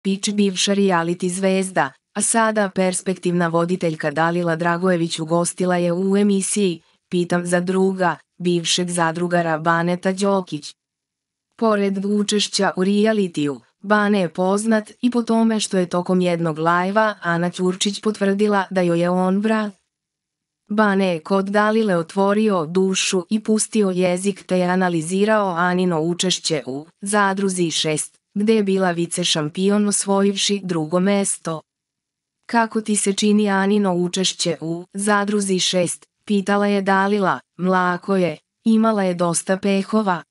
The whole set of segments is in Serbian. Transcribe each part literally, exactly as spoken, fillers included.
Pić bivša reality zvezda, a sada perspektivna voditeljka Dalila Dragojević ugostila je u emisiji Pitam za druga, bivšeg zadrugara Baneta Đokić. Pored učešća u realitiju, Bane je poznat i po tome što je tokom jednog lajva Ana Ćurčić potvrdila da joj je on brat. Bane je kod Dalile otvorio dušu i pustio jezik te je analizirao Anino učešće u Zadruzi šest, gde je bila vice šampion osvojivši drugo mesto. Kako ti se čini Anino učešće u Zadruzi šest, pitala je Dalila, mlako je, imala je dosta pehova.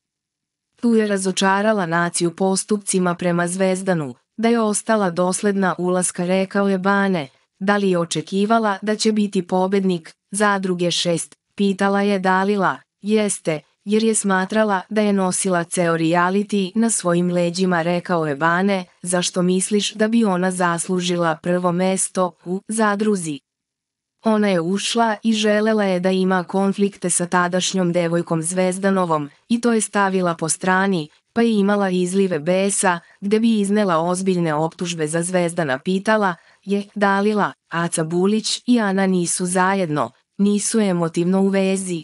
Tu je razočarala naciju postupcima prema Zvezdanu, da je ostala dosledna ulaska, rekao je Bane. Da li je očekivala da će biti pobednik Zadruge šest, pitala je Dalila. Jeste, jer je smatrala da je nosila ceo reality na svojim leđima, rekao je Bane. Zašto misliš da bi ona zaslužila prvo mesto u Zadruzi? Ona je ušla i želela je da ima konflikte sa tadašnjom devojkom Zvezdanovom i to je stavila po strani, pa je imala izlive besa gde bi iznela ozbiljne optužbe za Zvezdana, pitala je Dalila. Aca Bulić i Ana nisu zajedno, nisu emotivno u vezi.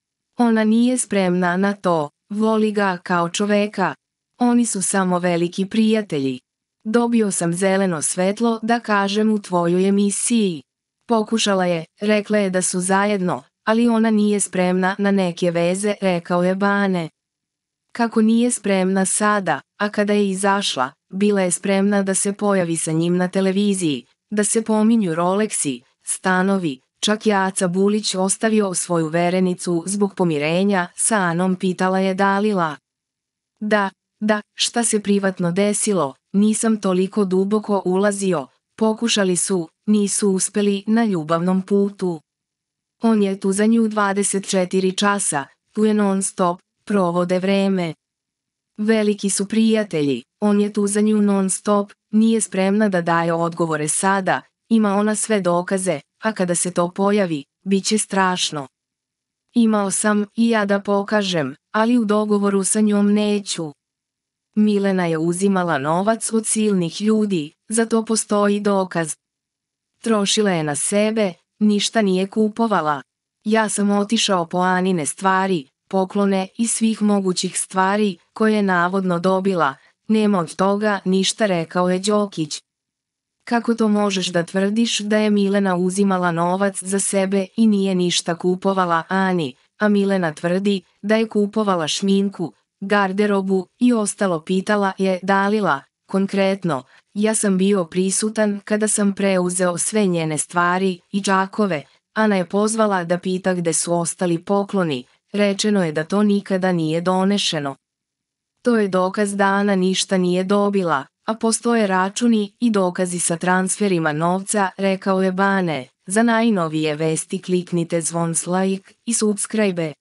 Ona nije spremna na to, voli ga kao čoveka. Oni su samo veliki prijatelji. Dobio sam zeleno svetlo da kažem u tvojoj emisiji. Pokušala je, rekla je da su zajedno, ali ona nije spremna na neke veze, rekao je Bane. Kako nije spremna sada, a kada je izašla, bila je spremna da se pojavi sa njim na televiziji, da se pominju Rolexi, stanovi, čak je Aca Bulić ostavio svoju verenicu zbog pomirenja sa Anom, pitala je Dalila. Da, da, šta se privatno desilo, nisam toliko duboko ulazio, pokušali su, nisu uspeli na ljubavnom putu. On je tu za nju dvadeset četiri časa, tu je non stop, provode vreme. Veliki su prijatelji, on je tu za nju non stop, nije spremna da daje odgovore sada, ima ona sve dokaze, a kada se to pojavi, bit će strašno. Imao sam i ja da pokažem, ali u dogovoru sa njom neću. Milena je uzimala novac od silnih ljudi, za to postoji dokaz. Trošila je na sebe, ništa nije kupovala. Ja sam otišao po Anine stvari, poklone i svih mogućih stvari koje je navodno dobila, nema od toga ništa, rekao je Đokić. Kako to možeš da tvrdiš da je Milena uzimala novac za sebe i nije ništa kupovala Ani, a Milena tvrdi da je kupovala šminku, garderobu i ostalo, pitala je Dalila. Konkretno, ja sam bio prisutan kada sam preuzeo sve njene stvari i džakove. Ana je pozvala da pita gde su ostali pokloni, rečeno je da to nikada nije donešeno. To je dokaz da Ana ništa nije dobila, a postoje računi i dokazi sa transferima novca, rekao je Bane. Za najnovije vesti kliknite zvonce like i subscribe.